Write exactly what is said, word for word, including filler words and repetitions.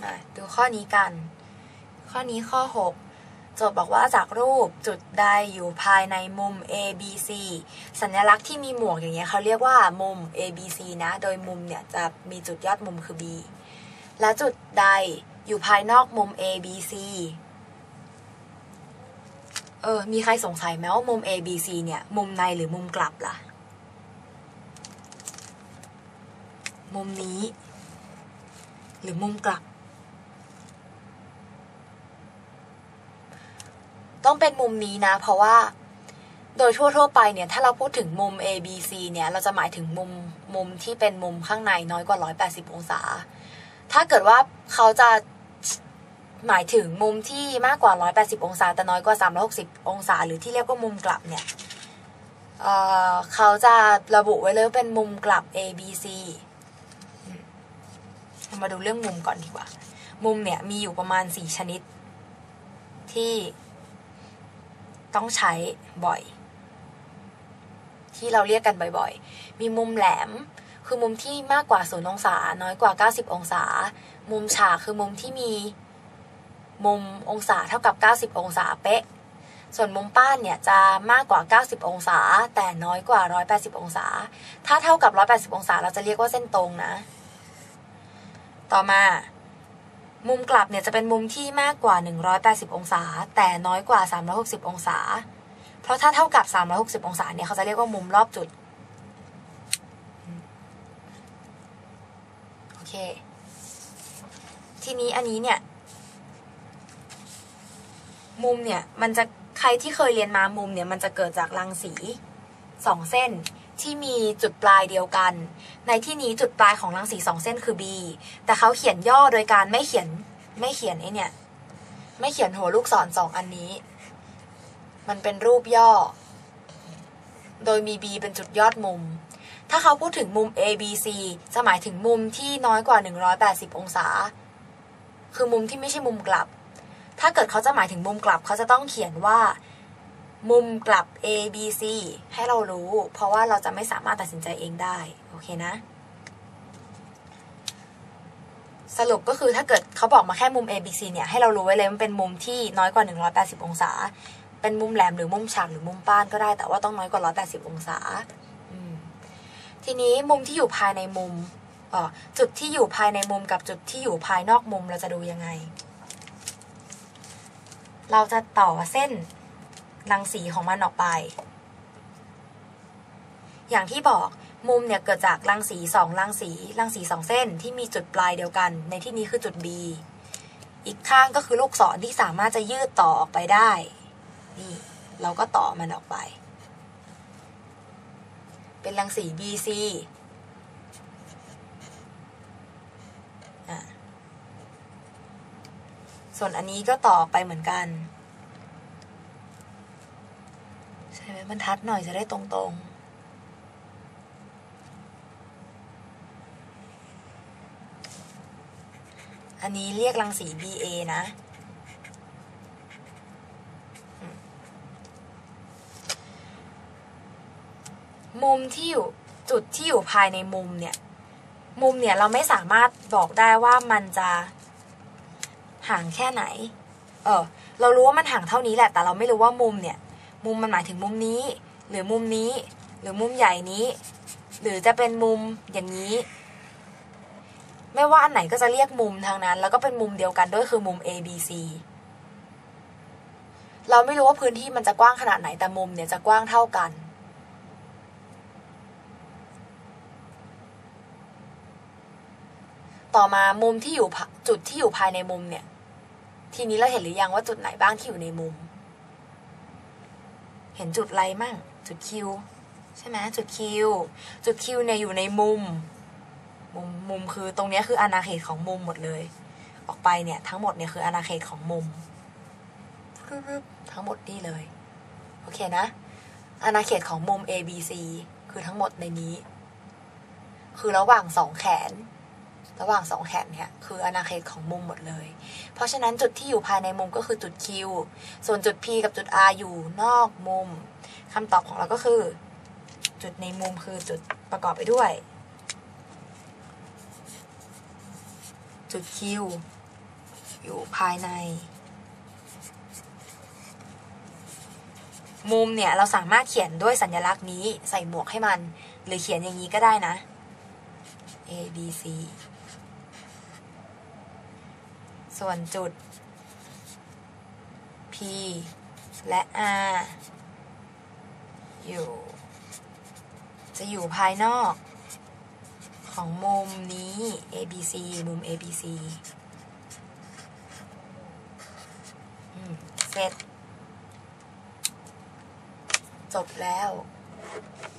มาดูข้อนี้กันข้อนี้ข้อหกโจทย์บอกว่าจากรูปจุดใดอยู่ภายในมุม A B C สัญลักษณ์ที่มีหมวกอย่างเงี้ยเขาเรียกว่ามุม A B C นะโดยมุมเนี่ยจะมีจุดยอดมุมคือ B และจุดใดอยู่ภายนอกมุม A B C เออมีใครสงสัยไหมว่ามุม A B C เนี่ยมุมในหรือมุมกลับล่ะมุมนี้หรือมุมกลับต้องเป็นมุมนี้นะเพราะว่าโดยทั่วๆไปเนี่ยถ้าเราพูดถึงมุม A B C เนี่ยเราจะหมายถึงมุมมุมที่เป็นมุมข้างในน้อยกว่าหนึ่งร้อยแปดสิบองศาถ้าเกิดว่าเขาจะหมายถึงมุมที่มากกว่าหนึ่งร้อยแปดสิบองศาแต่น้อยกว่าสามร้อยหกสิบองศาหรือที่เรียกว่ามุมกลับเนี่ยเอ่อเขาจะระบุไว้เลยว่าเป็นมุมกลับ A B C มาดูเรื่องมุมก่อนดีกว่ามุมเนี่ยมีอยู่ประมาณสี่ชนิดที่ต้องใช้บ่อยที่เราเรียกกันบ่อยๆมีมุมแหลมคือมุมที่มากกว่าศูนย์องศาน้อยกว่าเก้าสิบองศามุมฉากคือมุมที่มีมุมองศาเท่ากับเก้าสิบองศาเป๊ะส่วนมุมป้านเนี่ยจะมากกว่าเก้าสิบองศาแต่น้อยกว่าหนึ่งร้อยแปดสิบองศาถ้าเท่ากับหนึ่งร้อยแปดสิบองศาเราจะเรียกว่าเส้นตรงนะต่อมามุมกลับเนี่ยจะเป็นมุมที่มากกว่าหนึ่งร้อยแปดสิบองศาแต่น้อยกว่าสามร้อยหกสิบองศาเพราะถ้าเท่ากับสามร้อยหกสิบองศาเนี่ยเขาจะเรียกว่ามุมรอบจุดโอเคทีนี้อันนี้เนี่ยมุมเนี่ยมันจะใครที่เคยเรียนมามุมเนี่ยมันจะเกิดจากรังสีสองเส้นที่มีจุดปลายเดียวกันในที่นี้จุดปลายของรังสีสองเส้นคือ B แต่เขาเขียนย่อโดยการไม่เขียนไม่เขียนไอ้เนี่ยไม่เขียนหัวลูกศรสองอันนี้มันเป็นรูปย่อโดยมี B เป็นจุดยอดมุมถ้าเขาพูดถึงมุม A B C จะหมายถึงมุมที่น้อยกว่าหนึ่งร้อยแปดสิบองศาคือมุมที่ไม่ใช่มุมกลับถ้าเกิดเขาจะหมายถึงมุมกลับเขาจะต้องเขียนว่ามุมกลับ A B C ให้เรารู้เพราะว่าเราจะไม่สามารถตัดสินใจเองได้โอเคนะสรุปก็คือถ้าเกิดเขาบอกมาแค่มุม A B C เนี่ยให้เรารู้ไว้เลยมันเป็นมุมที่น้อยกว่าหนึ่งร้อยแปดสิบองศาเป็นมุมแหลมหรือมุมฉากหรือมุมป้านก็ได้แต่ว่าต้องน้อยกว่าหนึ่งร้อยแปดสิบองศาทีนี้มุมที่อยู่ภายในมุมเอ่อจุดที่อยู่ภายในมุมกับจุดที่อยู่ภายนอกมุมเราจะดูยังไงเราจะต่อเส้นรังสีของมันออกไปอย่างที่บอกมุมเนี่ยเกิดจากรังสีสองรังสีรังสีสองเส้นที่มีจุดปลายเดียวกันในที่นี้คือจุด B อีกข้างก็คือลูกศรที่สามารถจะยืดต่อออกไปได้นี่เราก็ต่อมันออกไปเป็นรังสี B C อ่ะส่วนอันนี้ก็ต่อไปเหมือนกันใช่ไหมบรรทัดหน่อยจะได้ตรงๆอันนี้เรียกรังสี B A นะมุมที่อยู่จุดที่อยู่ภายในมุมเนี่ยมุมเนี่ยเราไม่สามารถบอกได้ว่ามันจะห่างแค่ไหนเออเรารู้ว่ามันห่างเท่านี้แหละแต่เราไม่รู้ว่ามุมเนี่ยมุมมันหมายถึงมุมนี้หรือมุมนี้หรือมุมใหญ่นี้หรือจะเป็นมุมอย่างนี้ไม่ว่าอันไหนก็จะเรียกมุมทางนั้นแล้วก็เป็นมุมเดียวกันด้วยคือมุม A B C เราไม่รู้ว่าพื้นที่มันจะกว้างขนาดไหนแต่มุมเนี่ยจะกว้างเท่ากันต่อมามุมที่อยู่จุดที่อยู่ภายในมุมเนี่ยทีนี้เราเห็นหรือยังว่าจุดไหนบ้างที่อยู่ในมุมเห็นจุดอะไรมั่งจุด Q ใช่ไหมจุด Q จุด Q เนี่ยอยู่ในมุมมุมมุมคือตรงนี้คืออาณาเขตของมุมหมดเลยออกไปเนี่ยทั้งหมดเนี่ยคืออาณาเขตของมุมทั้งหมดนี่เลยโอเคนะอาณาเขตของมุม A B C คือทั้งหมดในนี้คือระหว่างสองแขนระหว่างสองแขนเนี่ยคืออาณาเขตของมุมหมดเลยเพราะฉะนั้นจุดที่อยู่ภายในมุมก็คือจุด Q ส่วนจุด P กับจุด R อยู่นอกมุมคำตอบของเราก็คือจุดในมุมคือจุดประกอบไปด้วยจุด Q อยู่ภายในมุมเนี่ยเราสามารถเขียนด้วยสัญลักษณ์นี้ใส่หมวกให้มันหรือเขียนอย่างนี้ก็ได้นะ A B C ส่วนจุด P และ R อยู่จะอยู่ภายนอกของมุมนี้ A B C มุม A B C เสร็จจบแล้ว